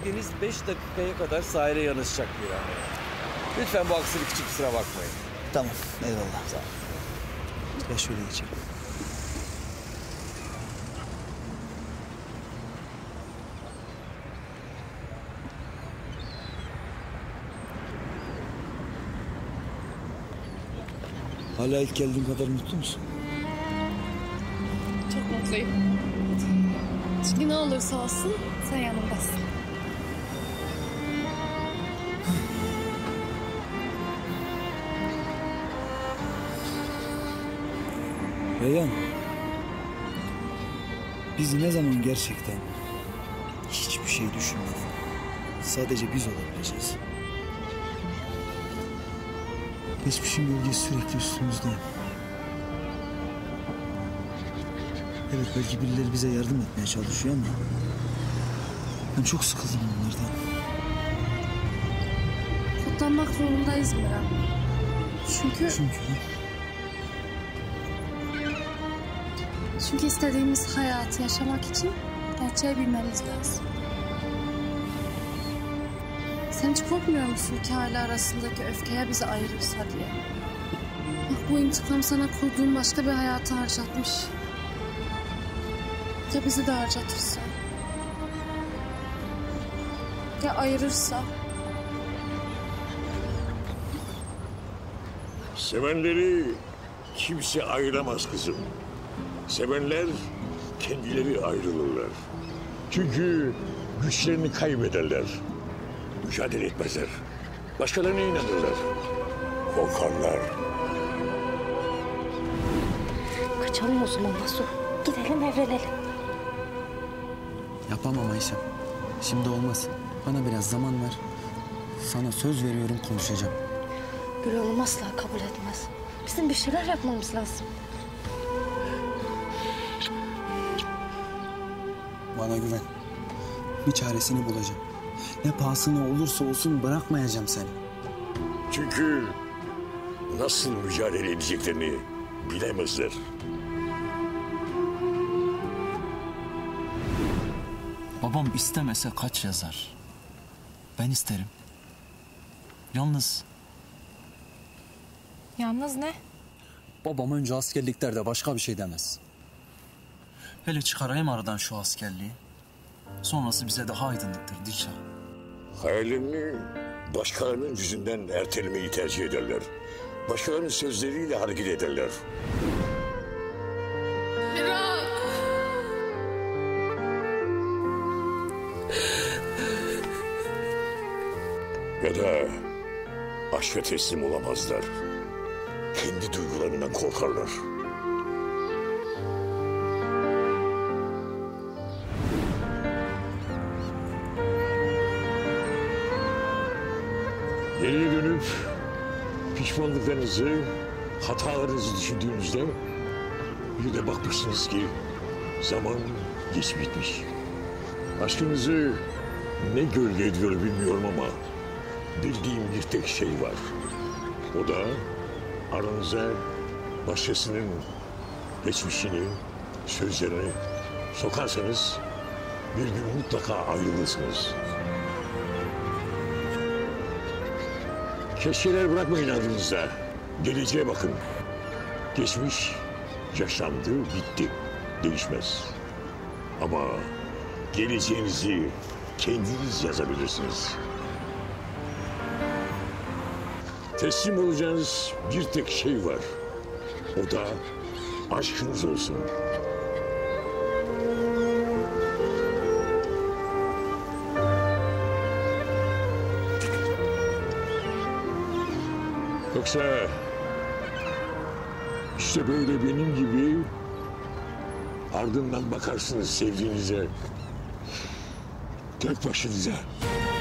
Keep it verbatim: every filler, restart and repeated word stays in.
Deniz beş dakikaya kadar sahile yanaşacak bir an. Lütfen bu aksilik için kusura bakmayın. Tamam, eyvallah. Sağ ol. Ya şöyle geçelim. Hala ilk geldiğin kadar mutlu musun? Çok mutluyum. Çünkü ne olursa olsun sen yanımdasın. Reyhan, biz ne zaman gerçekten hiçbir şey düşünmeden sadece biz olabileceğiz? Geçmişin gölgesi sürekli üstümüzde. Evet, belki birileri bize yardım etmeye çalışıyor ama ben çok sıkıldım onlardan. Kutlanmak zorundayız Miran. Çünkü... Çünkü... Çünkü istediğimiz hayatı yaşamak için gerçeği bilmemiz lazım. Sen hiç korkmuyor musun ki aile arasındaki öfkeye bizi ayırırsa diye? Bak, bu intikam sana kurduğun başka bir hayatı harcatmış. Ya bizi de harcatırsa? Ya ayırırsa? Sevenleri kimse ayıramaz kızım. Sevenler kendileri ayrılırlar. Çünkü güçlerini kaybederler. Mücadele etmezler. Başkalarına inanırlar. Korkarlar. Kaçalım o zaman Nasuh. Gidelim, evlenelim. Yapamam Ayşem. Şimdi olmaz. Bana biraz zaman ver. Sana söz veriyorum, konuşacağım. Gül Hanım asla kabul etmez. Bizim bir şeyler yapmamız lazım. Bana güven. Bir çaresini bulacağım. Ne pahasına olursa olsun bırakmayacağım seni. Çünkü nasıl mücadele edeceklerini bilemezler. Babam istemese kaç yazar? Ben isterim. Yalnız... Yalnız ne? Babam önce askerliklerde başka bir şey demez. Hele çıkarayım aradan şu askerliği. Sonrası bize daha aydınlıktır Dilşah. Hayallerini başkalarının yüzünden ertelemeyi tercih ederler. Başkalarının sözleriyle hareket ederler. Bırak! Ya da aşka teslim olamazlar. Kendi duygularından korkarlar. Geriye dönüp pişmanlıklarınızı, hatalarınızı düşündüğünüzde bir de bakmışsınız ki zaman geç bitmiş. Aşkınızı ne gölge ediyor bilmiyorum ama bildiğim bir tek şey var. O da aranıza başkasının geçmişini, sözlerini sokarsanız bir gün mutlaka ayrılırsınız. Keşkeler bırakmayın ardınızda. Geleceğe bakın. Geçmiş yaşandı, bitti. Değişmez. Ama geleceğinizi kendiniz yazabilirsiniz. Teslim olacağınız bir tek şey var. O da aşkınız olsun. Yoksa işte böyle benim gibi ardından bakarsınız sevdiğinize, tek başınıza.